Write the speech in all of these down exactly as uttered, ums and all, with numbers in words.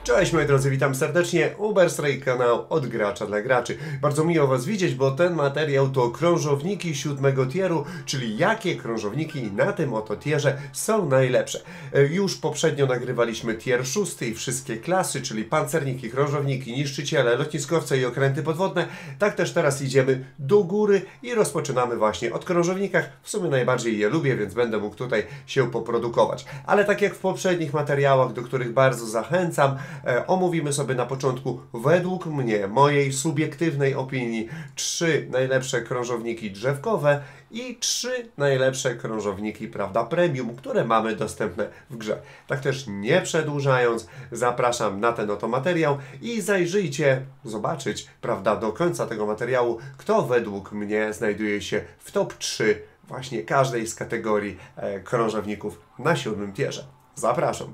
Cześć moi drodzy, witam serdecznie. Uberstray, kanał od gracza dla graczy. Bardzo miło Was widzieć, bo ten materiał to krążowniki siódmego tieru, czyli jakie krążowniki na tym oto tierze są najlepsze. Już poprzednio nagrywaliśmy tier szósty i wszystkie klasy, czyli pancerniki, krążowniki, niszczyciele, lotniskowce i okręty podwodne. Tak też teraz idziemy do góry i rozpoczynamy właśnie od krążownikach. W sumie najbardziej je lubię, więc będę mógł tutaj się poprodukować. Ale tak jak w poprzednich materiałach, do których bardzo zachęcam, E, omówimy sobie na początku, według mnie, mojej subiektywnej opinii, trzy najlepsze krążowniki drzewkowe i trzy najlepsze krążowniki, prawda, premium, które mamy dostępne w grze. Tak też nie przedłużając, zapraszam na ten oto materiał i zajrzyjcie, zobaczyć, prawda, do końca tego materiału, kto według mnie znajduje się w top trzy właśnie każdej z kategorii e, krążowników na siódmym tierze. Zapraszam.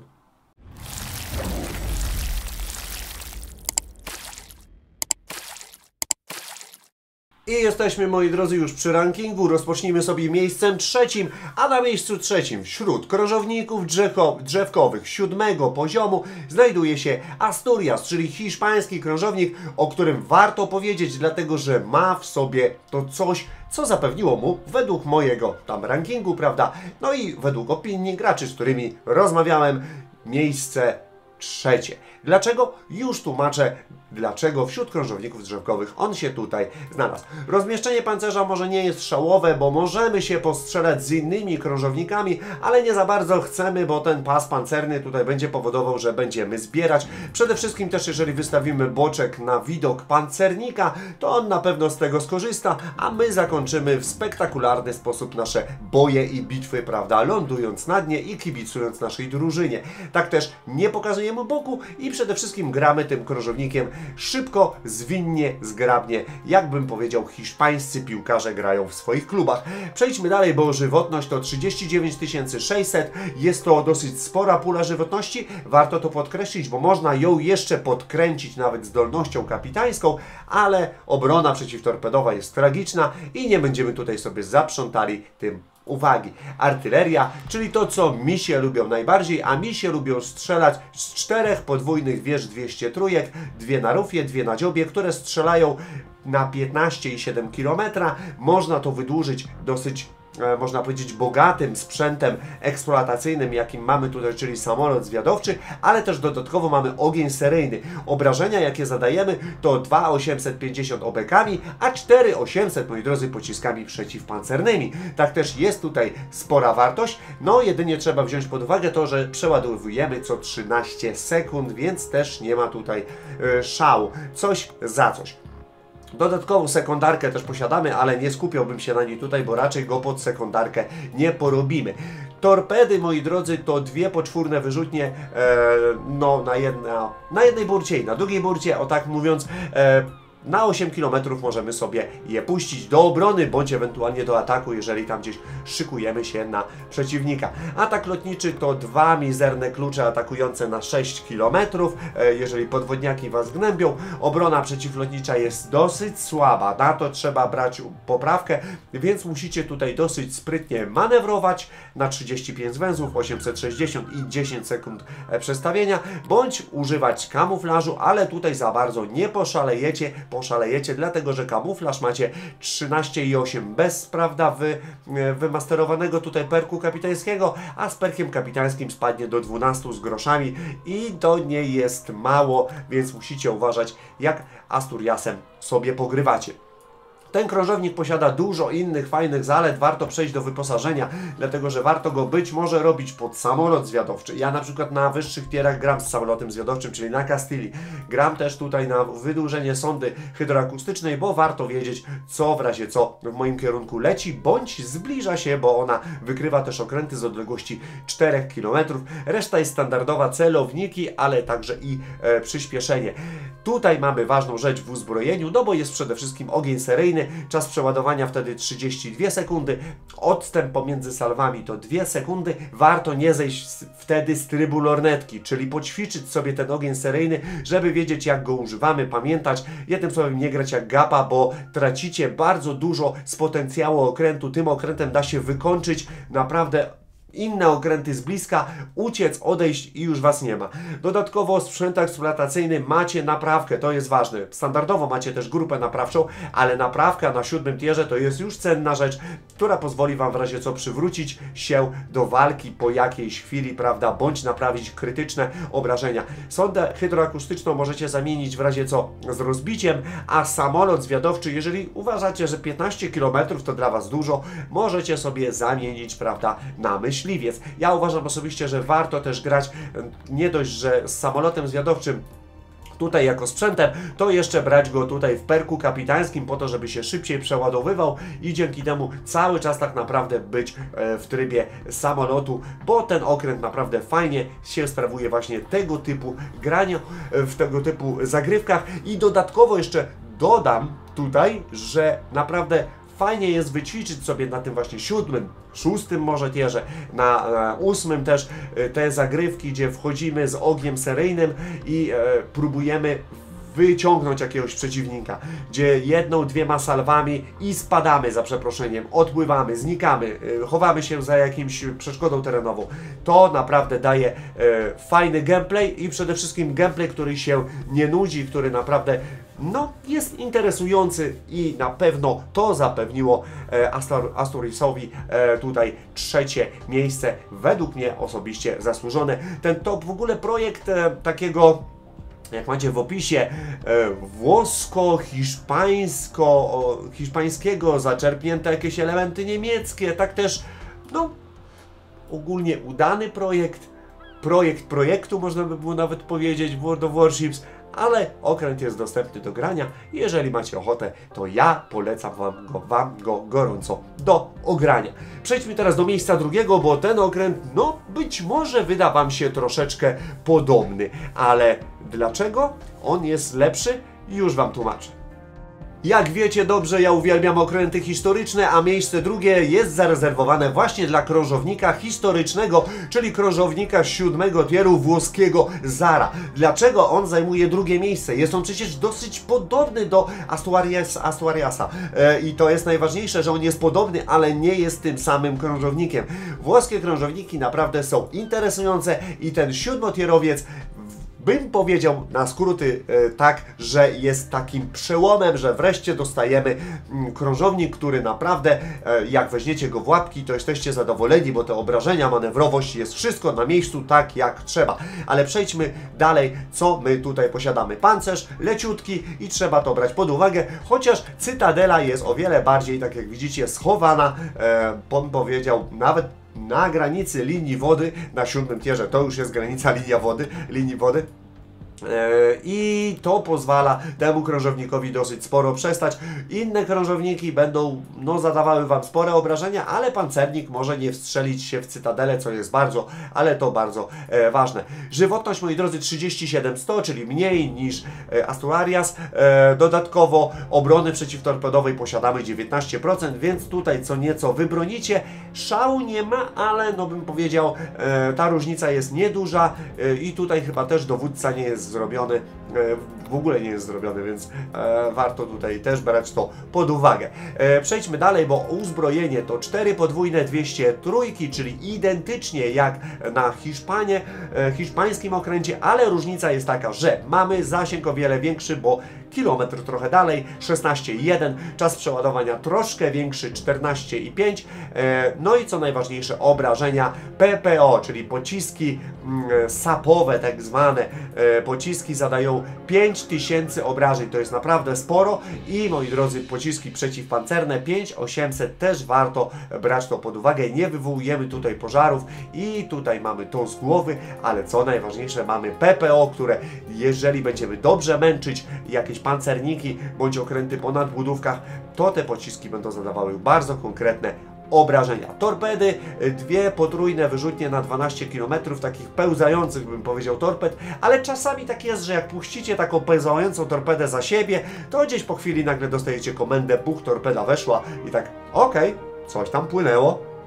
I jesteśmy, moi drodzy, już przy rankingu. Rozpocznijmy sobie miejscem trzecim, a na miejscu trzecim wśród krążowników drzewkowych siódmego poziomu znajduje się Asturias, czyli hiszpański krążownik, o którym warto powiedzieć, dlatego że ma w sobie to coś, co zapewniło mu, według mojego tam rankingu, prawda, no i według opinii graczy, z którymi rozmawiałem, miejsce trzecie. Dlaczego? Już tłumaczę, dlaczego wśród krążowników drzewkowych on się tutaj znalazł. Rozmieszczenie pancerza może nie jest szałowe, bo możemy się postrzelać z innymi krążownikami, ale nie za bardzo chcemy, bo ten pas pancerny tutaj będzie powodował, że będziemy zbierać. Przede wszystkim też, jeżeli wystawimy boczek na widok pancernika, to on na pewno z tego skorzysta, a my zakończymy w spektakularny sposób nasze boje i bitwy, prawda, lądując na dnie i kibicując naszej drużynie. Tak też nie pokazujemy boku i przede wszystkim gramy tym krążownikiem szybko, zwinnie, zgrabnie, jakbym powiedział, hiszpańscy piłkarze grają w swoich klubach. Przejdźmy dalej, bo żywotność to trzydzieści dziewięć tysięcy sześćset. Jest to dosyć spora pula żywotności. Warto to podkreślić, bo można ją jeszcze podkręcić nawet zdolnością kapitańską, ale obrona przeciwtorpedowa jest tragiczna i nie będziemy tutaj sobie zaprzątali tym uwagi. Artyleria, czyli to, co misie lubią najbardziej, a misie lubią strzelać z czterech podwójnych wież dwieście trójek, dwie na rufie, dwie na dziobie, które strzelają na piętnaście i siedem kilometrów. Można to wydłużyć dosyć, e, można powiedzieć, bogatym sprzętem eksploatacyjnym, jakim mamy tutaj, czyli samolot zwiadowczy, ale też dodatkowo mamy ogień seryjny. Obrażenia, jakie zadajemy, to dwa tysiące osiemset pięćdziesiąt obekami, a cztery tysiące osiemset, moi drodzy, pociskami przeciwpancernymi. Tak też jest tutaj spora wartość. No, jedynie trzeba wziąć pod uwagę to, że przeładowujemy co trzynaście sekund, więc też nie ma tutaj e, szału. Coś za coś. Dodatkową sekundarkę też posiadamy, ale nie skupiałbym się na niej tutaj, bo raczej go pod sekundarkę nie porobimy. Torpedy, moi drodzy, to dwie poczwórne wyrzutnie e, no, na, jedna, na jednej burcie i na drugiej burcie, o tak mówiąc, e, na osiem kilometrów możemy sobie je puścić do obrony, bądź ewentualnie do ataku, jeżeli tam gdzieś szykujemy się na przeciwnika. Atak lotniczy to dwa mizerne klucze atakujące na sześć kilometrów, jeżeli podwodniaki Was gnębią. Obrona przeciwlotnicza jest dosyć słaba, na to trzeba brać poprawkę, więc musicie tutaj dosyć sprytnie manewrować na trzydzieści pięć węzłów, osiemset sześćdziesiąt i dziesięć sekund przestawienia, bądź używać kamuflażu, ale tutaj za bardzo nie poszalejecie, poszalejecie, dlatego że kamuflaż macie trzynaście i osiem bez, prawda, wy, wymasterowanego tutaj perku kapitańskiego, a z perkiem kapitańskim spadnie do dwunastu z groszami i to nie jest mało, więc musicie uważać, jak Asturiasem sobie pogrywacie. Ten krążownik posiada dużo innych fajnych zalet, warto przejść do wyposażenia, dlatego że warto go być może robić pod samolot zwiadowczy. Ja na przykład na wyższych tierach gram z samolotem zwiadowczym, czyli na Castili. Gram też tutaj na wydłużenie sondy hydroakustycznej, bo warto wiedzieć, co w razie co w moim kierunku leci, bądź zbliża się, bo ona wykrywa też okręty z odległości czterech kilometrów. Reszta jest standardowa, celowniki, ale także i e, przyspieszenie. Tutaj mamy ważną rzecz w uzbrojeniu, no bo jest przede wszystkim ogień seryjny, czas przeładowania wtedy trzydzieści dwie sekundy, odstęp pomiędzy salwami to dwie sekundy, warto nie zejść wtedy z trybu lornetki, czyli poćwiczyć sobie ten ogień seryjny, żeby wiedzieć, jak go używamy, pamiętać, jednym słowem nie grać jak gapa, bo tracicie bardzo dużo z potencjału okrętu, tym okrętem da się wykończyć naprawdę inne okręty z bliska, uciec, odejść i już Was nie ma. Dodatkowo sprzęt eksploatacyjny macie naprawkę, to jest ważne. Standardowo macie też grupę naprawczą, ale naprawka na siódmym tierze to jest już cenna rzecz, która pozwoli Wam w razie co przywrócić się do walki po jakiejś chwili, prawda, bądź naprawić krytyczne obrażenia. Sondę hydroakustyczną możecie zamienić w razie co z rozbiciem, a samolot zwiadowczy, jeżeli uważacie, że piętnaście kilometrów to dla Was dużo, możecie sobie zamienić, prawda, na myśliwiec. Ja uważam osobiście, że warto też grać nie dość, że z samolotem zwiadowczym tutaj jako sprzętem, to jeszcze brać go tutaj w perku kapitańskim po to, żeby się szybciej przeładowywał i dzięki temu cały czas tak naprawdę być w trybie samolotu, bo ten okręt naprawdę fajnie się sprawuje właśnie tego typu grania, w tego typu zagrywkach i dodatkowo jeszcze dodam tutaj, że naprawdę fajnie jest wyćwiczyć sobie na tym właśnie siódmym, szóstym może tierze, na, na ósmym też e, te zagrywki, gdzie wchodzimy z ogniem seryjnym i e, próbujemy wyciągnąć jakiegoś przeciwnika, gdzie jedną, dwiema salwami i spadamy za przeproszeniem, odpływamy, znikamy, e, chowamy się za jakimś przeszkodą terenową. To naprawdę daje e, fajny gameplay i przede wszystkim gameplay, który się nie nudzi, który naprawdę no, jest interesujący i na pewno to zapewniło e, Astor, Asturiasowi e, tutaj trzecie miejsce, według mnie osobiście zasłużone. Ten top w ogóle projekt e, takiego, jak macie w opisie, e, włosko-hiszpańsko, hiszpańskiego, zaczerpnięte jakieś elementy niemieckie, tak też, no, ogólnie udany projekt, projekt projektu można by było nawet powiedzieć w World of Warships, ale okręt jest dostępny do grania. Jeżeli macie ochotę, to ja polecam Wam go, wam go gorąco do ogrania. Przejdźmy teraz do miejsca drugiego, bo ten okręt, no być może wyda Wam się troszeczkę podobny, ale dlaczego on jest lepszy? Już Wam tłumaczę. Jak wiecie dobrze, ja uwielbiam okręty historyczne, a miejsce drugie jest zarezerwowane właśnie dla krążownika historycznego, czyli krążownika siódmego tieru włoskiego Zara. Dlaczego on zajmuje drugie miejsce? Jest on przecież dosyć podobny do Asturias, Asturiasa e, i to jest najważniejsze, że on jest podobny, ale nie jest tym samym krążownikiem. Włoskie krążowniki naprawdę są interesujące i ten siódmotierowiec, bym powiedział na skróty e, tak, że jest takim przełomem, że wreszcie dostajemy mm, krążownik, który naprawdę, e, jak weźmiecie go w łapki, to jesteście zadowoleni, bo te obrażenia, manewrowość, jest wszystko na miejscu tak jak trzeba. Ale przejdźmy dalej, co my tutaj posiadamy. Pancerz leciutki i trzeba to brać pod uwagę, chociaż Cytadela jest o wiele bardziej, tak jak widzicie, schowana, e, bym powiedział, nawet na granicy linii wody, na siódmym tierze, to już jest granica linia wody, linii wody. I to pozwala temu krążownikowi dosyć sporo przestać. Inne krążowniki będą no, zadawały Wam spore obrażenia, ale pancernik może nie wstrzelić się w cytadelę, co jest bardzo, ale to bardzo e, ważne. Żywotność, moi drodzy, trzydzieści siedem sto, czyli mniej niż e, Asturias. E, dodatkowo obrony przeciwtorpedowej posiadamy dziewiętnaście procent, więc tutaj co nieco wybronicie. Szału nie ma, ale no bym powiedział, e, ta różnica jest nieduża e, i tutaj chyba też dowódca nie jest zrobiony, w ogóle nie jest zrobiony, więc e, warto tutaj też brać to pod uwagę. E, przejdźmy dalej, bo uzbrojenie to cztery podwójne dwieście trzy, czyli identycznie jak na Hiszpanie, e, hiszpańskim okręcie, ale różnica jest taka, że mamy zasięg o wiele większy, bo kilometr trochę dalej, szesnaście i jeden, czas przeładowania troszkę większy, czternaście i pięć, e, no i co najważniejsze, obrażenia P P O, czyli pociski mm, sapowe tak zwane, e, pociski zadają pięć tysięcy obrażeń, to jest naprawdę sporo i moi drodzy, pociski przeciwpancerne pięć tysięcy osiemset też warto brać to pod uwagę, nie wywołujemy tutaj pożarów i tutaj mamy to z głowy, ale co najważniejsze, mamy P P O, które jeżeli będziemy dobrze męczyć jakieś pancerniki bądź okręty po nadbudówkach, to te pociski będą zadawały bardzo konkretne obrażenia. Torpedy, dwie potrójne wyrzutnie na dwanaście kilometrów, takich pełzających bym powiedział torped, ale czasami tak jest, że jak puścicie taką pełzającą torpedę za siebie, to gdzieś po chwili nagle dostajecie komendę, buch, torpeda weszła i tak, okej, okay, coś tam płynęło,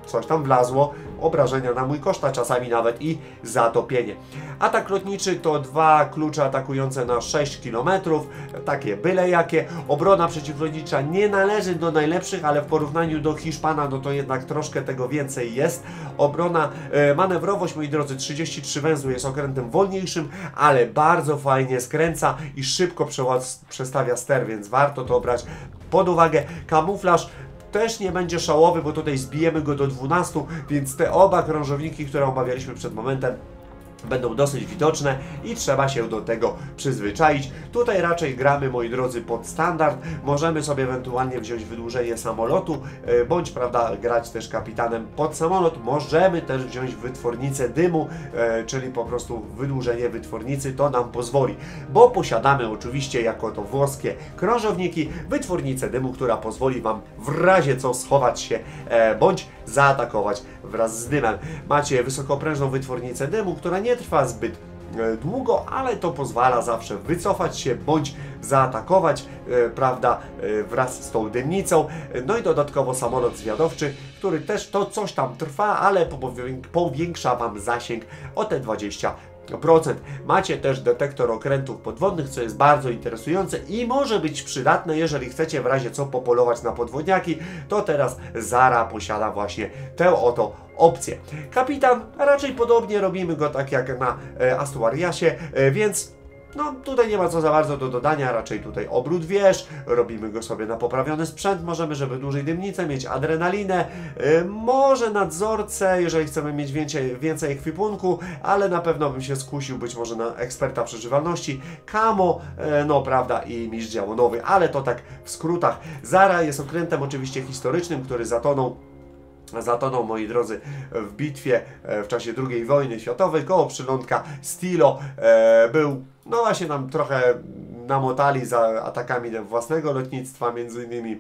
coś tam wlazło, obrażenia na mój koszt, a czasami nawet i zatopienie. Atak lotniczy to dwa klucze atakujące na sześć kilometrów, takie byle jakie. Obrona przeciwlotnicza nie należy do najlepszych, ale w porównaniu do Hiszpana, no to jednak troszkę tego więcej jest. Obrona, e, manewrowość, moi drodzy, trzydzieści trzy węzły, jest okrętem wolniejszym, ale bardzo fajnie skręca i szybko przestawia ster, więc warto to brać pod uwagę. Kamuflaż też nie będzie szałowy, bo tutaj zbijemy go do dwunastu, więc te oba krążowniki, które omawialiśmy przed momentem, będą dosyć widoczne i trzeba się do tego przyzwyczaić. Tutaj raczej gramy, moi drodzy, pod standard. Możemy sobie ewentualnie wziąć wydłużenie samolotu, bądź, prawda, grać też kapitanem pod samolot. Możemy też wziąć wytwornicę dymu, czyli po prostu wydłużenie wytwornicy, to nam pozwoli, bo posiadamy oczywiście jako to włoskie krążowniki wytwornicę dymu, która pozwoli Wam w razie co schować się, bądź zaatakować wraz z dymem. Macie wysokoprężną wytwornicę dymu, która nie trwa zbyt długo, ale to pozwala zawsze wycofać się bądź zaatakować, e, prawda, e, wraz z tą dymnicą. No i dodatkowo samolot zwiadowczy, który też to coś tam trwa, ale powiększa Wam zasięg o te dwadzieścia procent. Macie też detektor okrętów podwodnych, co jest bardzo interesujące i może być przydatne, jeżeli chcecie w razie co popolować na podwodniaki, to teraz Zara posiada właśnie tę oto opcję. Kapitan, raczej podobnie robimy go tak jak na e, Asturiasie, e, więc no tutaj nie ma co za bardzo do dodania, raczej tutaj obrót wież, robimy go sobie na poprawiony sprzęt, możemy, żeby dłużej dymnicę, mieć adrenalinę, yy, może nadzorcę, jeżeli chcemy mieć więcej, więcej ekwipunku, ale na pewno bym się skusił być może na eksperta przeżywalności, kamo, yy, no prawda, i mistrz działonowy, ale to tak w skrótach. Zara jest okrętem oczywiście historycznym, który zatonął Zatonął, moi drodzy, w bitwie w czasie drugiej wojny światowej koło przylądka Stilo. E, był, no właśnie nam trochę namotali za atakami własnego lotnictwa, między innymi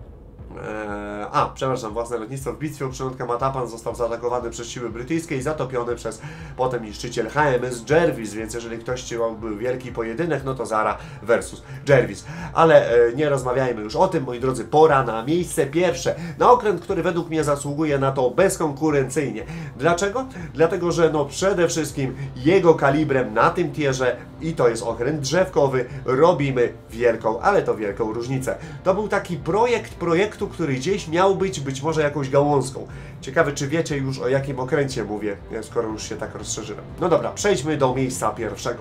Eee, a, przepraszam, własne lotnictwo w bitwie u przylądka Matapan został zaatakowany przez siły brytyjskie i zatopiony przez potem niszczyciel H M S Jervis, więc jeżeli ktoś chciałby wielki pojedynek, no to Zara versus Jervis. Ale e, nie rozmawiajmy już o tym, moi drodzy, pora na miejsce pierwsze, na okręt, który według mnie zasługuje na to bezkonkurencyjnie. Dlaczego? Dlatego, że no przede wszystkim jego kalibrem na tym tierze, i to jest okręt drzewkowy, robimy wielką, ale to wielką różnicę. To był taki projekt projektu, który gdzieś miał być być może jakąś gałązką. Ciekawe, czy wiecie już, o jakim okręcie mówię, skoro już się tak rozszerzyłem. No dobra, przejdźmy do miejsca pierwszego.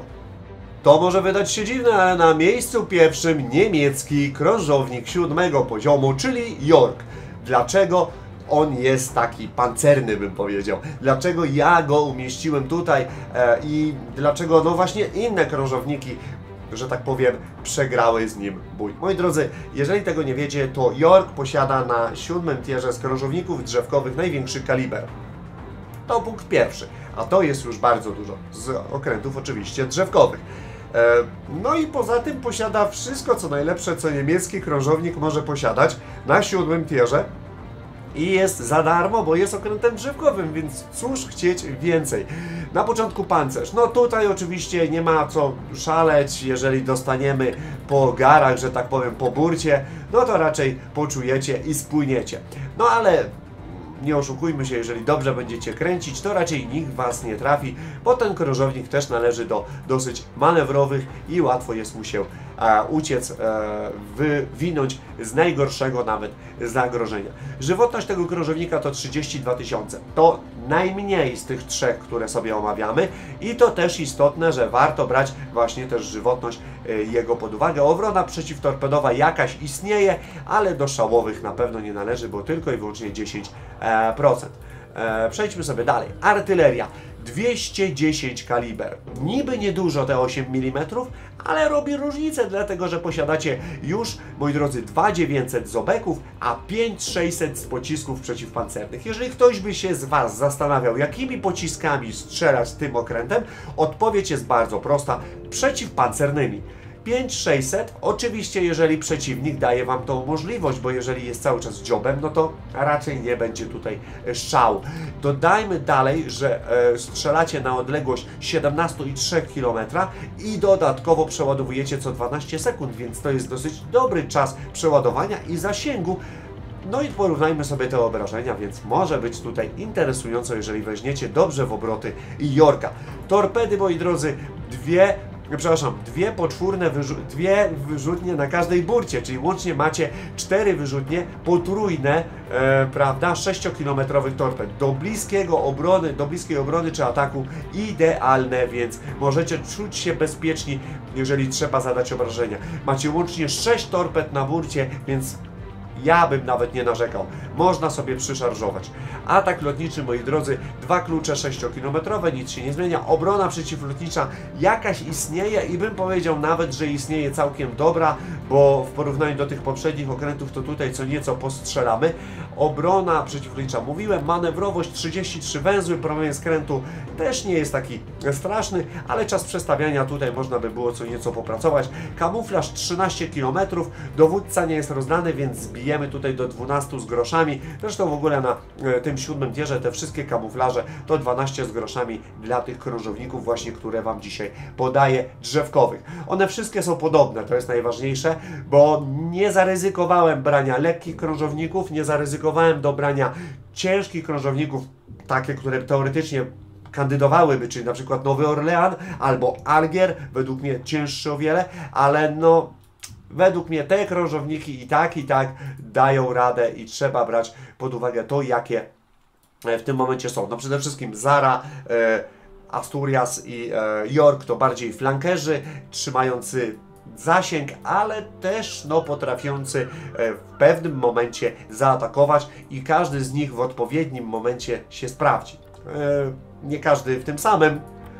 To może wydać się dziwne, ale na miejscu pierwszym niemiecki krążownik siódmego poziomu, czyli York. Dlaczego on jest taki pancerny, bym powiedział? Dlaczego ja go umieściłem tutaj e, i dlaczego no właśnie inne krążowniki, że tak powiem, przegrały z nim bój? Moi drodzy, jeżeli tego nie wiecie, to York posiada na siódmym tierze z krążowników drzewkowych największy kaliber. To punkt pierwszy, a to jest już bardzo dużo, z okrętów oczywiście drzewkowych. E, no i poza tym posiada wszystko, co najlepsze, co niemiecki krążownik może posiadać na siódmym tierze. I jest za darmo, bo jest okrętem drzewkowym, więc cóż chcieć więcej. Na początku pancerz. No tutaj oczywiście nie ma co szaleć, jeżeli dostaniemy po garach, że tak powiem, po burcie, no to raczej poczujecie i spłyniecie. No ale nie oszukujmy się, jeżeli dobrze będziecie kręcić, to raczej nikt Was nie trafi, bo ten krążownik też należy do dosyć manewrowych i łatwo jest mu się e, uciec, e, wywinąć z najgorszego nawet zagrożenia. Żywotność tego krążownika to trzydzieści dwa tysiące. To najmniej z tych trzech, które sobie omawiamy, i to też istotne, że warto brać właśnie też żywotność e, jego pod uwagę. Obrona przeciwtorpedowa jakaś istnieje, ale do szałowych na pewno nie należy, bo tylko i wyłącznie dziesięć procent. E, przejdźmy sobie dalej. Artyleria. dwieście dziesięć kaliber. Niby niedużo te osiem milimetrów, ale robi różnicę, dlatego że posiadacie już, moi drodzy, dwa tysiące dziewięćset z obeków, a pięć tysięcy sześćset z pocisków przeciwpancernych. Jeżeli ktoś by się z Was zastanawiał, jakimi pociskami strzelać tym okrętem, odpowiedź jest bardzo prosta. Przeciwpancernymi. pięć tysięcy sześćset, oczywiście jeżeli przeciwnik daje Wam tą możliwość, bo jeżeli jest cały czas dziobem, no to raczej nie będzie tutaj szału. Dodajmy dalej, że e, strzelacie na odległość siedemnaście i trzy kilometry i dodatkowo przeładowujecie co dwanaście sekund, więc to jest dosyć dobry czas przeładowania i zasięgu. No i porównajmy sobie te obrażenia, więc może być tutaj interesująco, jeżeli weźmiecie dobrze w obroty Yorka. Torpedy, moi drodzy, dwie, przepraszam, dwie poczwórne, wyrzu dwie wyrzutnie na każdej burcie, czyli łącznie macie cztery wyrzutnie, potrójne, e, prawda, sześciokilometrowych torped. Do bliskiego obrony, do bliskiej obrony czy ataku idealne, więc możecie czuć się bezpieczni, jeżeli trzeba zadać obrażenia. Macie łącznie sześć torped na burcie, więc ja bym nawet nie narzekał. Można sobie przyszarżować. Atak lotniczy, moi drodzy, dwa klucze sześciokilometrowe, nic się nie zmienia. Obrona przeciwlotnicza jakaś istnieje i bym powiedział nawet, że istnieje całkiem dobra, bo w porównaniu do tych poprzednich okrętów to tutaj co nieco postrzelamy. Obrona przeciwlotnicza, mówiłem, manewrowość trzydzieści trzy węzły, promień skrętu też nie jest taki straszny, ale czas przestawiania tutaj można by było co nieco popracować. Kamuflaż trzynaście kilometrów, dowódca nie jest rozdany, więc zbijemy tutaj do dwunastu z groszami. Zresztą w ogóle na e, tym siódmym tierze te wszystkie kamuflaże to dwanaście z groszami dla tych krążowników właśnie, które Wam dzisiaj podaję, drzewkowych. One wszystkie są podobne, to jest najważniejsze, bo nie zaryzykowałem brania lekkich krążowników, nie zaryzykowałem do brania ciężkich krążowników, takie, które teoretycznie kandydowałyby, czyli na przykład Nowy Orlean albo Algier, według mnie cięższy o wiele, ale no według mnie te krążowniki i tak, i tak dają radę i trzeba brać pod uwagę to, jakie w tym momencie są. No przede wszystkim Zara, e, Asturias i e, York to bardziej flankerzy, trzymający zasięg, ale też no, potrafiący e, w pewnym momencie zaatakować i każdy z nich w odpowiednim momencie się sprawdzi. E, nie każdy w tym samym,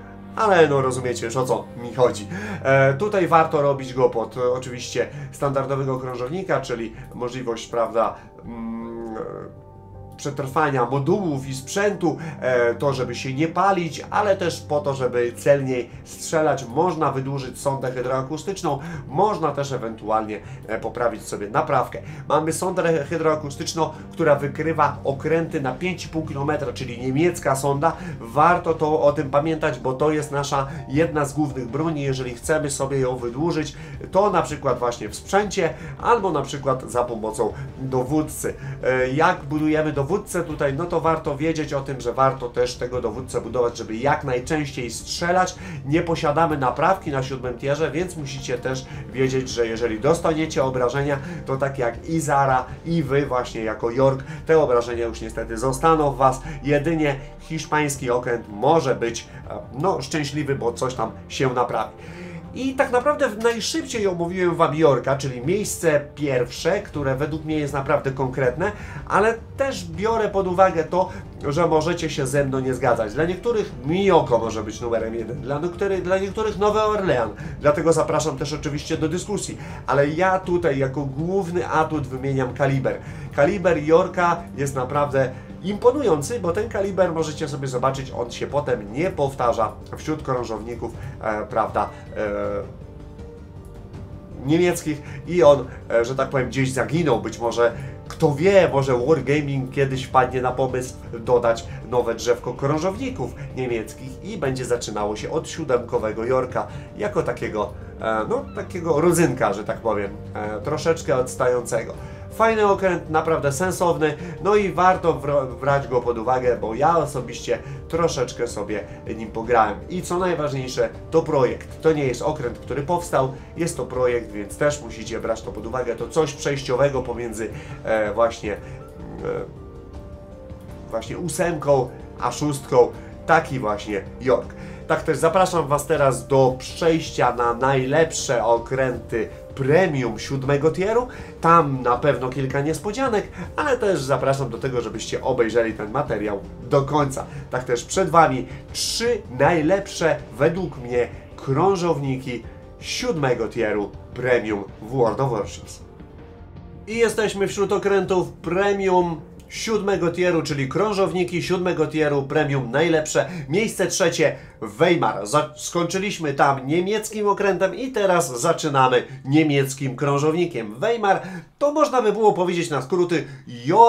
ale no rozumiecie już, o co mi chodzi. E, tutaj warto robić go pod e, oczywiście standardowego krążownika, czyli możliwość, prawda, mm, przetrwania modułów i sprzętu, e, to żeby się nie palić, ale też po to, żeby celniej strzelać. Można wydłużyć sondę hydroakustyczną, można też ewentualnie e, poprawić sobie naprawkę. Mamy sondę hydroakustyczną, która wykrywa okręty na pięć i pół kilometra, czyli niemiecka sonda. Warto to o tym pamiętać, bo to jest nasza jedna z głównych broni. Jeżeli chcemy sobie ją wydłużyć, to na przykład właśnie w sprzęcie, albo na przykład za pomocą dowódcy. E, jak budujemy dowódcę tutaj, no to warto wiedzieć o tym, że warto też tego dowódcę budować, żeby jak najczęściej strzelać. Nie posiadamy naprawki na siódmym tierze, więc musicie też wiedzieć, że jeżeli dostaniecie obrażenia, to tak jak i Zara, i Wy właśnie jako York, te obrażenia już niestety zostaną w Was. Jedynie hiszpański okręt może być no szczęśliwy, bo coś tam się naprawi. I tak naprawdę najszybciej omówiłem Wam Yorka, czyli miejsce pierwsze, które według mnie jest naprawdę konkretne, ale też biorę pod uwagę to, że możecie się ze mną nie zgadzać. Dla niektórych Miyoko może być numerem jeden, dla niektórych, dla niektórych Nowy Orlean, dlatego zapraszam też oczywiście do dyskusji, ale ja tutaj jako główny atut wymieniam kaliber. Kaliber Yorka jest naprawdę imponujący, bo ten kaliber możecie sobie zobaczyć, on się potem nie powtarza wśród krążowników, e, prawda, e, niemieckich i on, e, że tak powiem, gdzieś zaginął. Być może, kto wie, może Wargaming kiedyś wpadnie na pomysł dodać nowe drzewko krążowników niemieckich i będzie zaczynało się od siódemkowego Yorka, jako takiego, e, no, takiego rodzynka, że tak powiem, e, troszeczkę odstającego. Fajny okręt, naprawdę sensowny, no i warto brać go pod uwagę, bo ja osobiście troszeczkę sobie nim pograłem. I co najważniejsze, to projekt. To nie jest okręt, który powstał, jest to projekt, więc też musicie brać to pod uwagę. To coś przejściowego pomiędzy e, właśnie, e, właśnie ósemką a szóstką, taki właśnie York. Tak też zapraszam Was teraz do przejścia na najlepsze okręty premium siódmego tieru. Tam na pewno kilka niespodzianek, ale też zapraszam do tego, żebyście obejrzeli ten materiał do końca. Tak też przed Wami trzy najlepsze według mnie krążowniki siódmego tieru premium w World of Warships. I jesteśmy wśród okrętów premium siódmego tieru, czyli krążowniki siódmego tieru premium najlepsze. Miejsce trzecie Weimar. Za skończyliśmy tam niemieckim okrętem i teraz zaczynamy niemieckim krążownikiem. Weimar to można by było powiedzieć na skróty York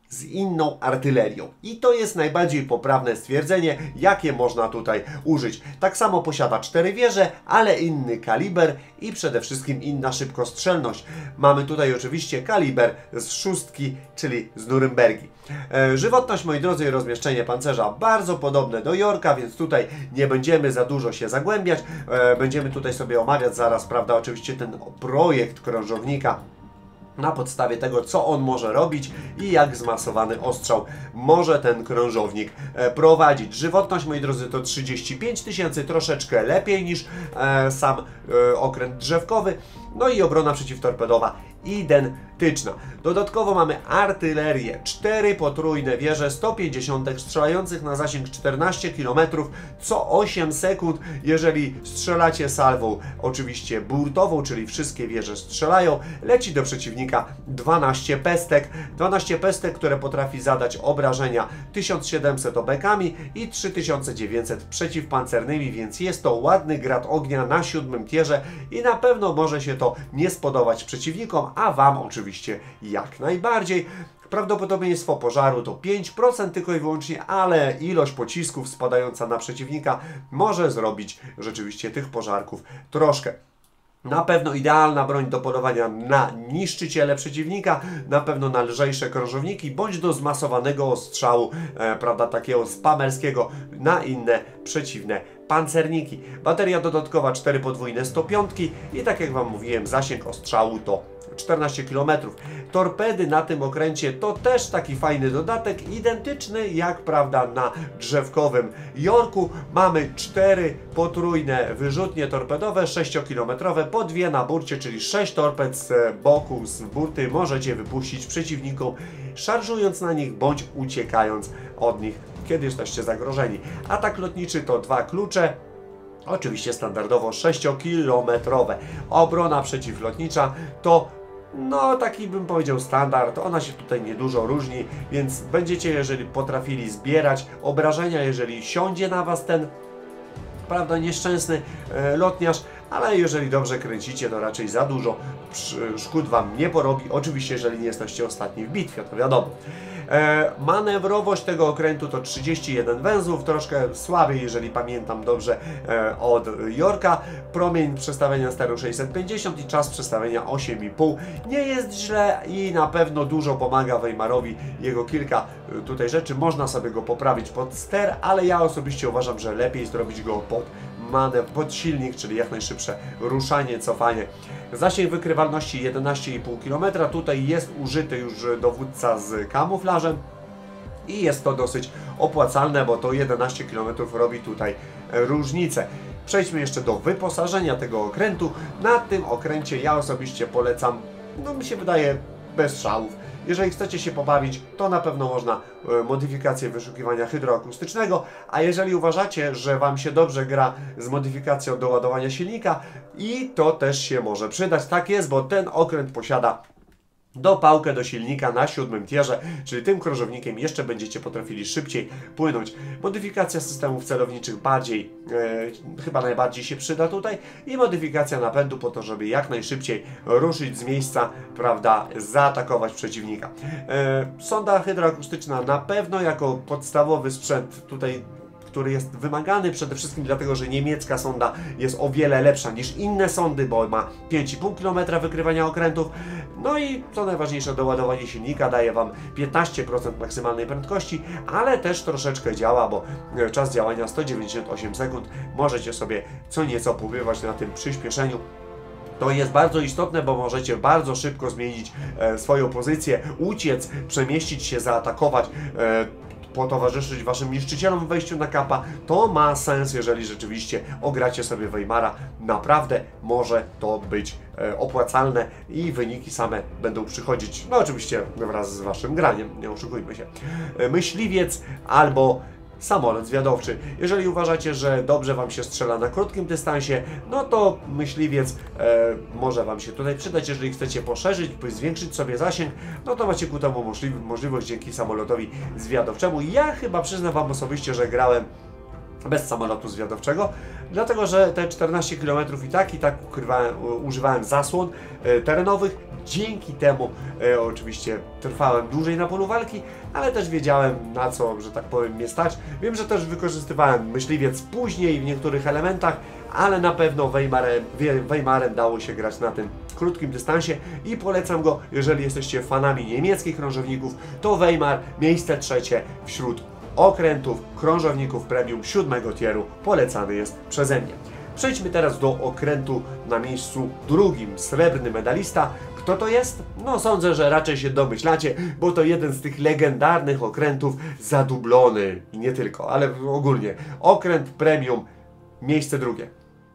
z inną artylerią. I to jest najbardziej poprawne stwierdzenie, jakie można tutaj użyć. Tak samo posiada cztery wieże, ale inny kaliber i przede wszystkim inna szybkostrzelność. Mamy tutaj oczywiście kaliber z szóstki, czyli z Norymbergi. E, żywotność, moi drodzy, i rozmieszczenie pancerza bardzo podobne do Yorka, więc tutaj nie będziemy za dużo się zagłębiać. E, będziemy tutaj sobie omawiać zaraz, prawda, oczywiście ten projekt krążownika na podstawie tego, co on może robić i jak zmasowany ostrzał może ten krążownik e, prowadzić. Żywotność, moi drodzy, to trzydzieści pięć tysięcy, troszeczkę lepiej niż e, sam e, okręt drzewkowy. No i obrona przeciwtorpedowa identyczna. Dodatkowo mamy artylerię, cztery potrójne wieże sto pięćdziesiąt strzelających na zasięg czternaście kilometrów co osiem sekund. Jeżeli strzelacie salwą oczywiście burtową, czyli wszystkie wieże strzelają, leci do przeciwnika dwanaście pestek. dwanaście pestek, które potrafi zadać obrażenia tysiąc siedemset obekami i trzy tysiące dziewięćset przeciwpancernymi, więc jest to ładny grad ognia na siódmym tierze i na pewno może się to nie spodobać przeciwnikom, a Wam oczywiście jak najbardziej. Prawdopodobieństwo pożaru to pięć procent tylko i wyłącznie, ale ilość pocisków spadająca na przeciwnika może zrobić rzeczywiście tych pożarków troszkę. Na pewno idealna broń do polowania na niszczyciele przeciwnika, na pewno na lżejsze krążowniki, bądź do zmasowanego ostrzału, e, prawda, takiego spamerskiego na inne przeciwne pancerniki. Bateria dodatkowa cztery podwójne sto pięć i tak jak Wam mówiłem, zasięg ostrzału to czternaście kilometrów. Torpedy na tym okręcie to też taki fajny dodatek, identyczny jak, prawda, na drzewkowym Yorku. Mamy cztery potrójne wyrzutnie torpedowe, sześciokilometrowe, po dwie na burcie, czyli sześć torped z boku, z burty możecie wypuścić przeciwnikom, szarżując na nich bądź uciekając od nich, kiedy jesteście zagrożeni. Atak lotniczy to dwa klucze. Oczywiście standardowo sześciokilometrowe. Obrona przeciwlotnicza to, no, taki bym powiedział standard, ona się tutaj niedużo różni, więc będziecie, jeżeli potrafili zbierać obrażenia, jeżeli siądzie na Was ten, prawda, nieszczęsny e, lotniarz, ale jeżeli dobrze kręcicie, to raczej za dużo szkód Wam nie porobi, oczywiście jeżeli nie jesteście ostatni w bitwie, to wiadomo. E, manewrowość tego okrętu to trzydzieści jeden węzłów, troszkę słabiej, jeżeli pamiętam dobrze, e, od Yorka. Promień przestawienia steru sześćset pięćdziesiąt i czas przestawienia osiem i pół. Nie jest źle i na pewno dużo pomaga Weimarowi jego kilka e, tutaj rzeczy. Można sobie go poprawić pod ster, ale ja osobiście uważam, że lepiej zrobić go pod manewr, pod silnik, czyli jak najszybsze ruszanie, cofanie. Zasięg wykrywalności jedenaście i pół kilometra. Tutaj jest użyty już dowódca z kamuflażem i jest to dosyć opłacalne, bo to jedenaście kilometrów robi tutaj różnicę. Przejdźmy jeszcze do wyposażenia tego okrętu. Na tym okręcie ja osobiście polecam, no mi się wydaje, bez szałów. Jeżeli chcecie się pobawić, to na pewno można e, modyfikację wyszukiwania hydroakustycznego, a jeżeli uważacie, że Wam się dobrze gra z modyfikacją do ładowania silnika, i to też się może przydać. Tak jest, bo ten okręt posiada dopałkę do silnika na siódmym tierze, czyli tym krążownikiem jeszcze będziecie potrafili szybciej płynąć. Modyfikacja systemów celowniczych bardziej, e, chyba najbardziej się przyda tutaj i modyfikacja napędu po to, żeby jak najszybciej ruszyć z miejsca, prawda, zaatakować przeciwnika. E, sonda hydroakustyczna na pewno jako podstawowy sprzęt tutaj, który jest wymagany przede wszystkim dlatego, że niemiecka sonda jest o wiele lepsza niż inne sondy, bo ma pięć i pół kilometra wykrywania okrętów. No i co najważniejsze, doładowanie silnika daje Wam piętnaście procent maksymalnej prędkości, ale też troszeczkę działa, bo czas działania sto dziewięćdziesiąt osiem sekund. Możecie sobie co nieco popływać na tym przyspieszeniu. To jest bardzo istotne, bo możecie bardzo szybko zmienić e, swoją pozycję, uciec, przemieścić się, zaatakować, e, potowarzyszyć Waszym niszczycielom w wejściu na kapa. To ma sens, jeżeli rzeczywiście ogracie sobie Weimara. Naprawdę może to być e, opłacalne i wyniki same będą przychodzić, no oczywiście wraz z Waszym graniem, nie oszukujmy się. E, myśliwiec albo samolot zwiadowczy. Jeżeli uważacie, że dobrze Wam się strzela na krótkim dystansie, no to myśliwiec e, może Wam się tutaj przydać. Jeżeli chcecie poszerzyć, zwiększyć sobie zasięg, no to macie ku temu możli możliwość dzięki samolotowi zwiadowczemu. Ja chyba przyznam Wam osobiście, że grałem bez samolotu zwiadowczego, dlatego że te czternaście kilometrów i tak i tak ukrywałem, używałem zasłon e, terenowych. Dzięki temu e, oczywiście trwałem dłużej na polu walki, ale też wiedziałem, na co, że tak powiem, mnie stać. Wiem, że też wykorzystywałem myśliwiec później w niektórych elementach, ale na pewno Weimarem, Weimarem dało się grać na tym krótkim dystansie i polecam go, jeżeli jesteście fanami niemieckich krążowników, to Weimar miejsce trzecie wśród okrętów krążowników premium siódmego tieru polecany jest przeze mnie. Przejdźmy teraz do okrętu na miejscu drugim, srebrny medalista. Kto to jest? No sądzę, że raczej się domyślacie, bo to jeden z tych legendarnych okrętów zadublony i nie tylko, ale ogólnie okręt premium, miejsce drugie.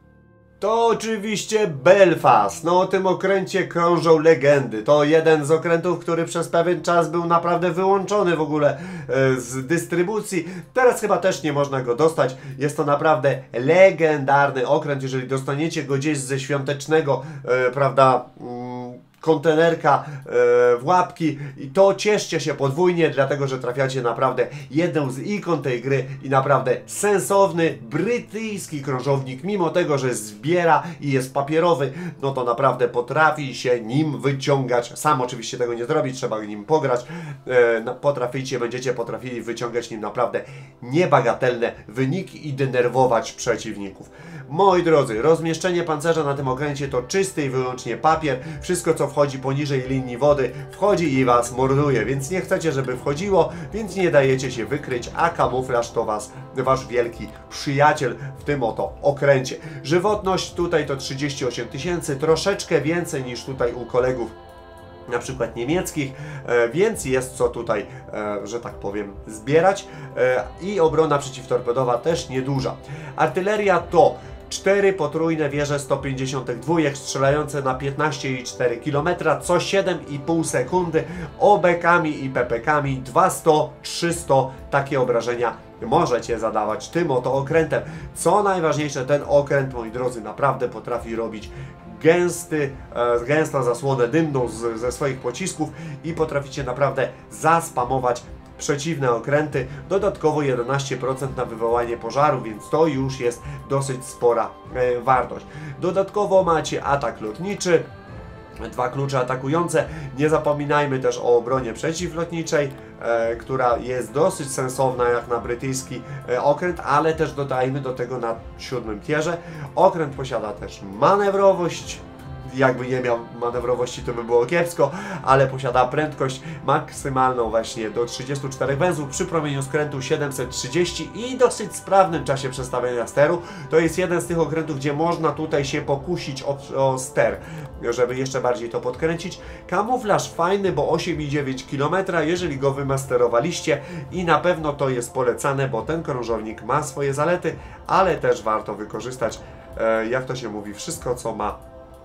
To oczywiście Belfast. No o tym okręcie krążą legendy. To jeden z okrętów, który przez pewien czas był naprawdę wyłączony w ogóle e, z dystrybucji. Teraz chyba też nie można go dostać. Jest to naprawdę legendarny okręt. Jeżeli dostaniecie go gdzieś ze świątecznego, e, prawda, mm, kontenerka e, w łapki, i to cieszcie się podwójnie, dlatego że trafiacie naprawdę jedną z ikon tej gry i naprawdę sensowny brytyjski krążownik, mimo tego, że zbiera i jest papierowy, no to naprawdę potrafi się nim wyciągać. Sam oczywiście tego nie zrobić, trzeba nim pograć. E, potraficie, będziecie potrafili wyciągać nim naprawdę niebagatelne wyniki i denerwować przeciwników. Moi drodzy, rozmieszczenie pancerza na tym okręcie to czysty i wyłącznie papier. Wszystko, co wchodzi poniżej linii wody, wchodzi i was morduje, więc nie chcecie, żeby wchodziło, więc nie dajecie się wykryć, a kamuflaż to was, wasz wielki przyjaciel w tym oto okręcie. Żywotność tutaj to trzydzieści osiem tysięcy, troszeczkę więcej niż tutaj u kolegów na przykład niemieckich, e, więc jest co tutaj, e, że tak powiem, zbierać, e, i obrona przeciwtorpedowa też nieduża. Artyleria to cztery potrójne wieże sto pięćdziesiąt dwa strzelające na piętnaście i cztery kilometra co siedem i pół sekundy, obekami i pepekami dwieście trzysta. Takie obrażenia możecie zadawać tym oto okrętem. Co najważniejsze, ten okręt, moi drodzy, naprawdę potrafi robić gęsty, e, gęstą zasłonę dymną z, ze swoich pocisków i potraficie naprawdę zaspamować przeciwne okręty. Dodatkowo jedenaście procent na wywołanie pożaru, więc to już jest dosyć spora e, wartość. Dodatkowo macie atak lotniczy, dwa klucze atakujące. Nie zapominajmy też o obronie przeciwlotniczej, e, która jest dosyć sensowna jak na brytyjski e, okręt, ale też dodajmy do tego na siódmym tierze. Okręt posiada też manewrowość. Jakby nie miał manewrowości, to by było kiepsko, ale posiada prędkość maksymalną właśnie do trzydziestu czterech węzłów przy promieniu skrętu siedemset trzydzieści i dosyć sprawnym czasie przestawiania steru. To jest jeden z tych okrętów, gdzie można tutaj się pokusić o, o ster, żeby jeszcze bardziej to podkręcić. Kamuflaż fajny, bo osiem i dziewięć kilometra, jeżeli go wymasterowaliście, i na pewno to jest polecane, bo ten krążownik ma swoje zalety, ale też warto wykorzystać, e, jak to się mówi, wszystko, co ma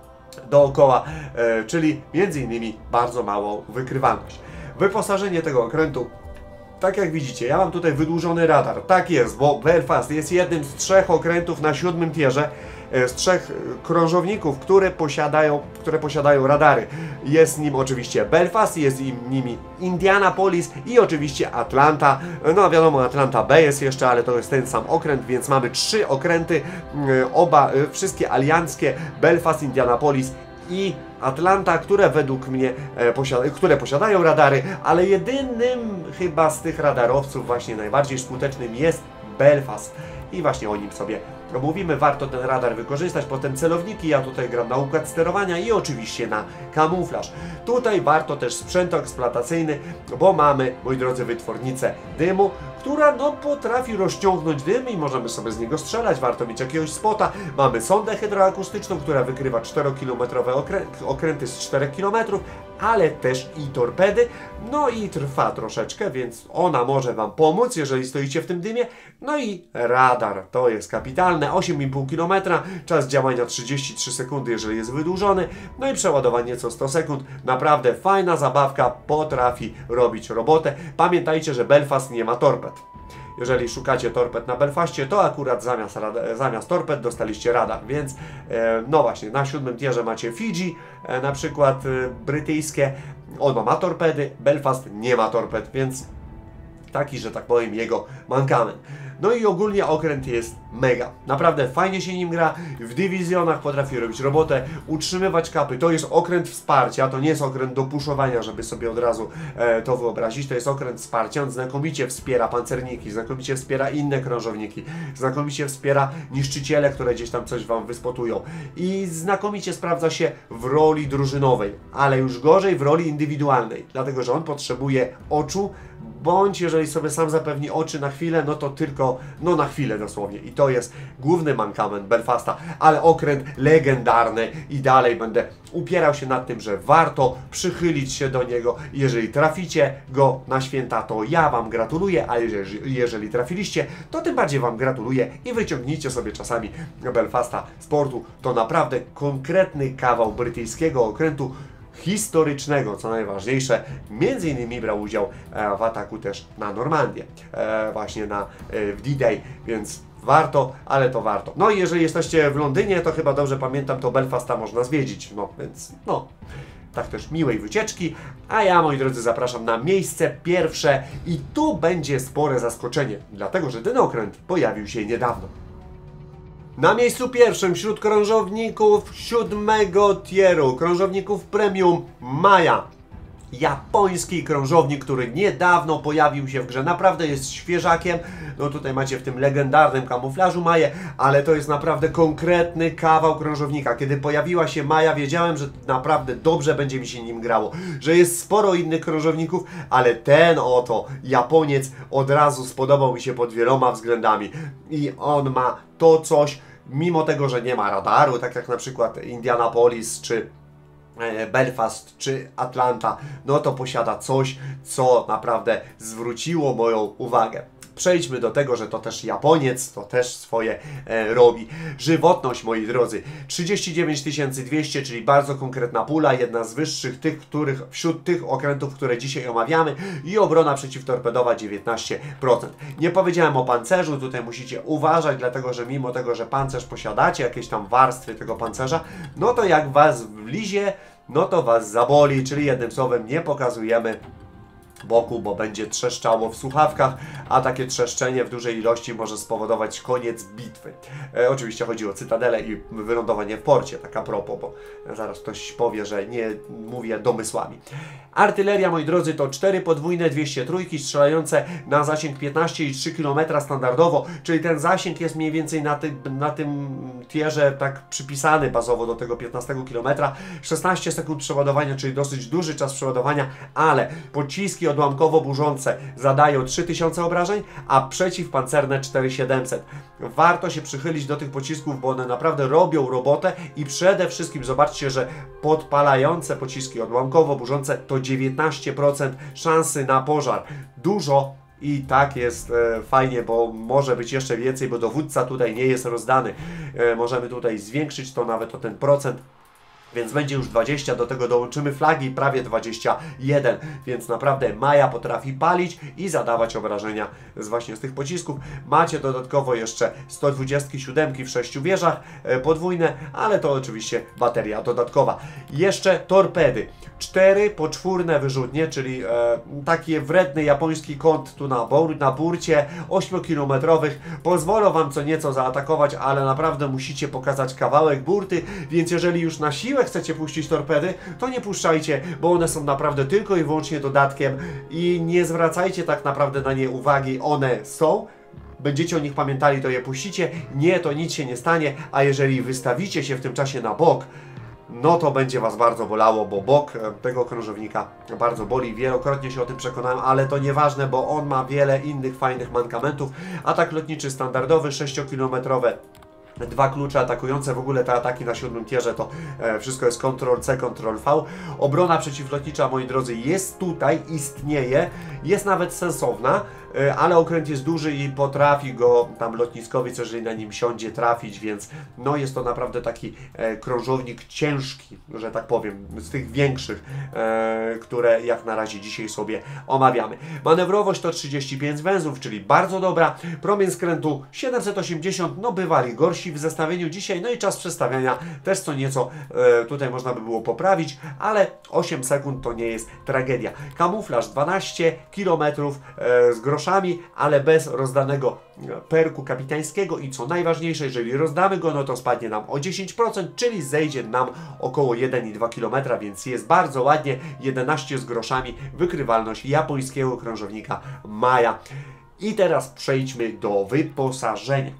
dookoła, e, czyli między innymi bardzo małą wykrywalność. Wyposażenie tego okrętu, tak jak widzicie, ja mam tutaj wydłużony radar. Tak jest, bo Belfast jest jednym z trzech okrętów na siódmym tierze, e, z trzech krążowników, które posiadają, które posiadają radary. Jest nim oczywiście Belfast, jest im, nimi Indianapolis i oczywiście Atlanta. No wiadomo, Atlanta B jest jeszcze, ale to jest ten sam okręt, więc mamy trzy okręty, oba, wszystkie alianckie, Belfast, Indianapolis i Atlanta, które według mnie e, posiada, które posiadają radary, ale jedynym chyba z tych radarowców właśnie najbardziej skutecznym jest Belfast. I właśnie o nim sobie mówimy, warto ten radar wykorzystać, potem celowniki, ja tutaj gram na układ sterowania i oczywiście na kamuflaż. Tutaj warto też sprzęt eksploatacyjny, bo mamy, moi drodzy, wytwornicę dymu, która no potrafi rozciągnąć dym i możemy sobie z niego strzelać, warto mieć jakiegoś spota. Mamy sondę hydroakustyczną, która wykrywa czterokilometrowe okrę okręty z czterech kilometrów, ale też i torpedy, no i trwa troszeczkę, więc ona może Wam pomóc, jeżeli stoicie w tym dymie. No i radar, to jest kapitalne, osiem i pół kilometra, czas działania trzydzieści trzy sekundy, jeżeli jest wydłużony, no i przeładowanie co sto sekund. Naprawdę fajna zabawka, potrafi robić robotę. Pamiętajcie, że Belfast nie ma torped. Jeżeli szukacie torped na Belfaście, to akurat zamiast, zamiast torped dostaliście radar, więc e, no właśnie, na siódmym tierze macie Fidżi, e, na przykład e, brytyjskie, ono ma torpedy, Belfast nie ma torped, więc taki, że tak powiem, jego mankament. No i ogólnie okręt jest mega. Naprawdę fajnie się nim gra, w dywizjonach potrafi robić robotę, utrzymywać kapy. To jest okręt wsparcia, to nie jest okręt do puszowania, żeby sobie od razu e, to wyobrazić. To jest okręt wsparcia, on znakomicie wspiera pancerniki, znakomicie wspiera inne krążowniki, znakomicie wspiera niszczyciele, które gdzieś tam coś Wam wyspotują. I znakomicie sprawdza się w roli drużynowej, ale już gorzej w roli indywidualnej, dlatego że on potrzebuje oczu, bądź jeżeli sobie sam zapewni oczy na chwilę, no to tylko, no na chwilę dosłownie. I to jest główny mankament Belfasta, ale okręt legendarny i dalej będę upierał się nad tym, że warto przychylić się do niego. Jeżeli traficie go na święta, to ja Wam gratuluję, a jeżeli, jeżeli trafiliście, to tym bardziej Wam gratuluję i wyciągnijcie sobie czasami Belfasta z portu. To naprawdę konkretny kawał brytyjskiego okrętu, historycznego, co najważniejsze, między innymi brał udział e, w ataku też na Normandię, e, właśnie na, e, w D-Day, więc warto, ale to warto. No i jeżeli jesteście w Londynie, to chyba dobrze pamiętam, to Belfasta można zwiedzić, no więc no, tak też miłej wycieczki, a ja, moi drodzy, zapraszam na miejsce pierwsze i tu będzie spore zaskoczenie, dlatego że ten okręt pojawił się niedawno. Na miejscu pierwszym wśród krążowników siódmego tieru, krążowników premium, Maya. Japoński krążownik, który niedawno pojawił się w grze, naprawdę jest świeżakiem. No tutaj macie w tym legendarnym kamuflażu Maję, ale to jest naprawdę konkretny kawał krążownika. Kiedy pojawiła się Maya, wiedziałem, że naprawdę dobrze będzie mi się nim grało, że jest sporo innych krążowników, ale ten oto Japoniec od razu spodobał mi się pod wieloma względami i on ma to coś, mimo tego, że nie ma radaru, tak jak na przykład Indianapolis czy Belfast czy Atlanta, no to posiada coś, co naprawdę zwróciło moją uwagę. Przejdźmy do tego, że to też Japoniec, to też swoje e, robi. Żywotność, moi drodzy, trzydzieści dziewięć tysięcy dwieście, czyli bardzo konkretna pula, jedna z wyższych tych, których, wśród tych okrętów, które dzisiaj omawiamy, i obrona przeciwtorpedowa dziewiętnaście procent. Nie powiedziałem o pancerzu, tutaj musicie uważać, dlatego że mimo tego, że pancerz posiadacie, jakieś tam warstwy tego pancerza, no to jak Was wlizie, no to Was zaboli, czyli jednym słowem nie pokazujemy boku, bo będzie trzeszczało w słuchawkach, a takie trzeszczenie w dużej ilości może spowodować koniec bitwy. E, oczywiście chodzi o cytadelę i wylądowanie w porcie, tak a propos, bo zaraz ktoś powie, że nie mówię domysłami. Artyleria, moi drodzy, to cztery podwójne dwieście trzy strzelające na zasięg piętnaście i trzy kilometry standardowo, czyli ten zasięg jest mniej więcej na, ty, na tym tierze tak przypisany bazowo do tego piętnastego kilometra. szesnaście sekund przeładowania, czyli dosyć duży czas przeładowania, ale pociski odłamkowo-burzące zadają trzy tysiące obrażeń, a przeciwpancerne cztery tysiące siedemset. Warto się przychylić do tych pocisków, bo one naprawdę robią robotę i przede wszystkim zobaczcie, że podpalające pociski odłamkowo-burzące to dziewiętnaście procent szansy na pożar. Dużo. I tak jest e, fajnie, bo może być jeszcze więcej, bo dowódca tutaj nie jest rozdany. E, możemy tutaj zwiększyć to nawet o ten procent. Więc będzie już dwadzieścia, do tego dołączymy flagi, prawie dwadzieścia jeden, więc naprawdę Maya potrafi palić i zadawać obrażenia z właśnie z tych pocisków. Macie dodatkowo jeszcze sto dwadzieścia siedem w sześciu wieżach, e, podwójne, ale to oczywiście bateria dodatkowa. Jeszcze torpedy, cztery poczwórne wyrzutnie, czyli e, taki wredny japoński kąt tu na, bur na burcie, ośmiokilometrowych, pozwolą Wam co nieco zaatakować, ale naprawdę musicie pokazać kawałek burty, więc jeżeli już na siłę chcecie puścić torpedy, to nie puszczajcie, bo one są naprawdę tylko i wyłącznie dodatkiem i nie zwracajcie tak naprawdę na nie uwagi, one są. Będziecie o nich pamiętali, to je puścicie, nie, to nic się nie stanie, a jeżeli wystawicie się w tym czasie na bok, no to będzie Was bardzo bolało, bo bok tego krążownika bardzo boli. Wielokrotnie się o tym przekonałem, ale to nieważne, bo on ma wiele innych fajnych mankamentów. Atak lotniczy standardowy, sześciokilometrowe. Dwa klucze atakujące, w ogóle te ataki na siódmym tierze to e, wszystko jest kontrol C, kontrol V. Obrona przeciwlotnicza, moi drodzy, jest tutaj, istnieje, jest nawet sensowna, e, ale okręt jest duży i potrafi go tam lotniskowiec, jeżeli na nim siądzie, trafić, więc no jest to naprawdę taki e, krążownik ciężki, że tak powiem, z tych większych, e, które jak na razie dzisiaj sobie omawiamy. Manewrowość to trzydzieści pięć węzłów, czyli bardzo dobra. Promień skrętu siedemset osiemdziesiąt, no bywali gorsi w zestawieniu dzisiaj, no i czas przestawiania też co nieco e, tutaj można by było poprawić, ale osiem sekund to nie jest tragedia. Kamuflaż dwanaście kilometrów e, z groszem groszami, ale bez rozdanego perku kapitańskiego i co najważniejsze, jeżeli rozdamy go, no to spadnie nam o dziesięć procent, czyli zejdzie nam około jeden i dwa kilometra, więc jest bardzo ładnie, jedenaście z groszami, wykrywalność japońskiego krążownika Maja. I teraz przejdźmy do wyposażenia.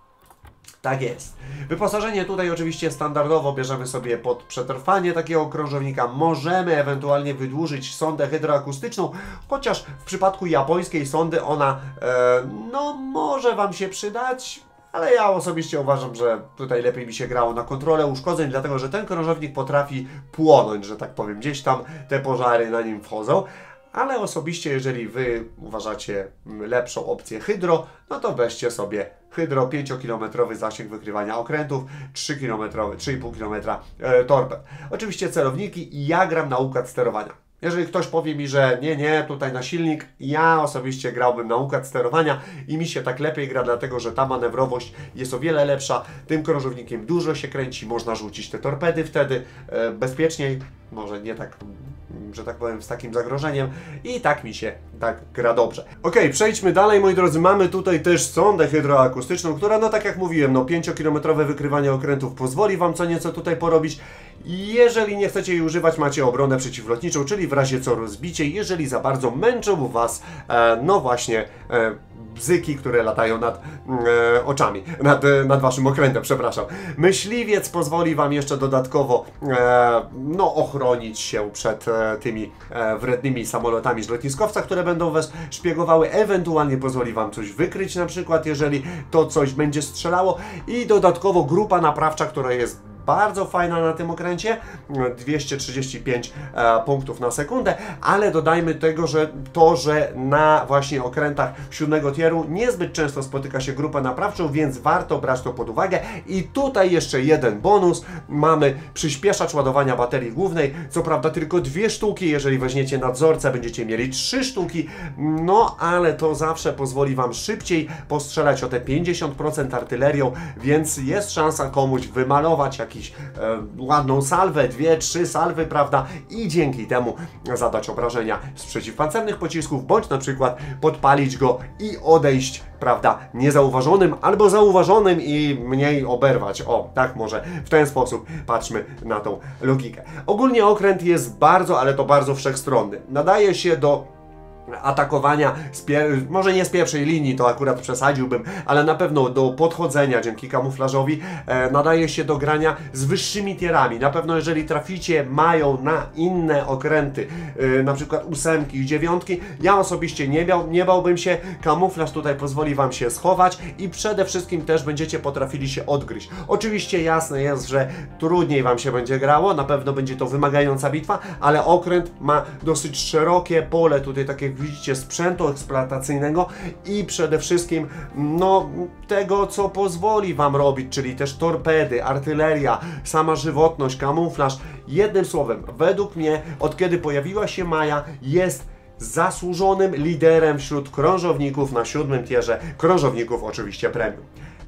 Tak jest. Wyposażenie tutaj oczywiście standardowo bierzemy sobie pod przetrwanie takiego krążownika. Możemy ewentualnie wydłużyć sondę hydroakustyczną, chociaż w przypadku japońskiej sondy ona e, no może Wam się przydać, ale ja osobiście uważam, że tutaj lepiej mi się grało na kontrolę uszkodzeń, dlatego że ten krążownik potrafi płonąć, że tak powiem, gdzieś tam te pożary na nim wchodzą. Ale osobiście, jeżeli Wy uważacie lepszą opcję hydro, no to weźcie sobie hydro, pięciokilometrowy zasięg wykrywania okrętów, trzy kilometry, trzy i pół kilometra e, torped. Oczywiście celowniki i ja gram na układ sterowania. Jeżeli ktoś powie mi, że nie, nie, tutaj na silnik, ja osobiście grałbym na układ sterowania i mi się tak lepiej gra, dlatego że ta manewrowość jest o wiele lepsza. Tym krążownikiem dużo się kręci, można rzucić te torpedy wtedy e, bezpieczniej, może nie tak, że tak powiem, z takim zagrożeniem i tak mi się tak gra dobrze. Ok, przejdźmy dalej, moi drodzy. Mamy tutaj też sondę hydroakustyczną, która, no tak jak mówiłem, no pięciokilometrowe wykrywanie okrętów pozwoli Wam co nieco tutaj porobić. Jeżeli nie chcecie jej używać, macie obronę przeciwlotniczą, czyli w razie co rozbicie, jeżeli za bardzo męczą Was, e, no właśnie, e, bzyki, które latają nad e, oczami, nad, nad Waszym okrętem, przepraszam. Myśliwiec pozwoli Wam jeszcze dodatkowo e, no, ochronić się przed e, tymi e, wrednymi samolotami z lotniskowca, które będą Was szpiegowały, ewentualnie pozwoli Wam coś wykryć, na przykład jeżeli to coś będzie strzelało i dodatkowo grupa naprawcza, która jest bardzo fajna na tym okręcie, dwieście trzydzieści pięć e, punktów na sekundę, ale dodajmy tego, że to, że na właśnie okrętach siódmego tieru niezbyt często spotyka się grupę naprawczą, więc warto brać to pod uwagę. I tutaj jeszcze jeden bonus, mamy przyspieszacz ładowania baterii głównej, co prawda tylko dwie sztuki, jeżeli weźmiecie nadzorcę, będziecie mieli trzy sztuki, no ale to zawsze pozwoli Wam szybciej postrzelać o te pięćdziesiąt procent artylerią, więc jest szansa komuś wymalować jakiś Jakiś, e, ładną salwę, dwie, trzy salwy, prawda, i dzięki temu zadać obrażenia z przeciwpancernych pocisków, bądź na przykład podpalić go i odejść, prawda, niezauważonym albo zauważonym i mniej oberwać. O, tak może w ten sposób patrzmy na tą logikę. Ogólnie okręt jest bardzo, ale to bardzo wszechstronny. Nadaje się do atakowania, z może nie z pierwszej linii, to akurat przesadziłbym, ale na pewno do podchodzenia dzięki kamuflażowi, e, nadaje się do grania z wyższymi tierami. Na pewno jeżeli traficie mają na inne okręty, e, na przykład ósemki i dziewiątki, ja osobiście nie, miał, nie bałbym się, kamuflaż tutaj pozwoli Wam się schować i przede wszystkim też będziecie potrafili się odgryźć. Oczywiście jasne jest, że trudniej Wam się będzie grało, na pewno będzie to wymagająca bitwa, ale okręt ma dosyć szerokie pole tutaj takie, widzicie, sprzętu eksploatacyjnego i przede wszystkim no tego, co pozwoli Wam robić, czyli też torpedy, artyleria, sama żywotność, kamuflaż. Jednym słowem, według mnie, od kiedy pojawiła się Maja, jest zasłużonym liderem wśród krążowników na siódmym tierze, krążowników oczywiście premium.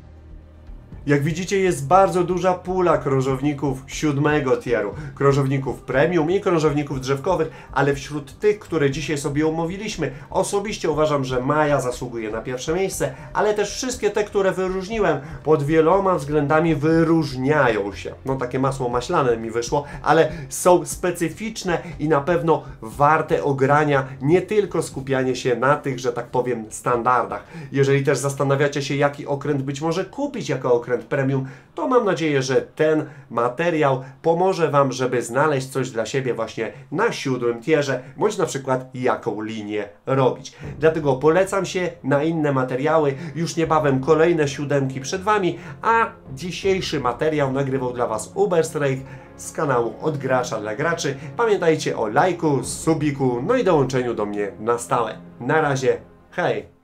Jak widzicie, jest bardzo duża pula krążowników siódmego tieru, krążowników premium i krążowników drzewkowych, ale wśród tych, które dzisiaj sobie omówiliśmy, osobiście uważam, że Maja zasługuje na pierwsze miejsce, ale też wszystkie te, które wyróżniłem, pod wieloma względami wyróżniają się. No takie masło maślane mi wyszło, ale są specyficzne i na pewno warte ogrania, nie tylko skupianie się na tych, że tak powiem, standardach. Jeżeli też zastanawiacie się, jaki okręt być może kupić jako okręt premium, to mam nadzieję, że ten materiał pomoże Wam, żeby znaleźć coś dla siebie właśnie na siódmym tierze, bądź na przykład jaką linię robić. Dlatego polecam się na inne materiały, już niebawem kolejne siódemki przed Wami, a dzisiejszy materiał nagrywał dla Was Uberstrike z kanału Od Gracza dla Graczy. Pamiętajcie o lajku, subiku, no i dołączeniu do mnie na stałe. Na razie, hej!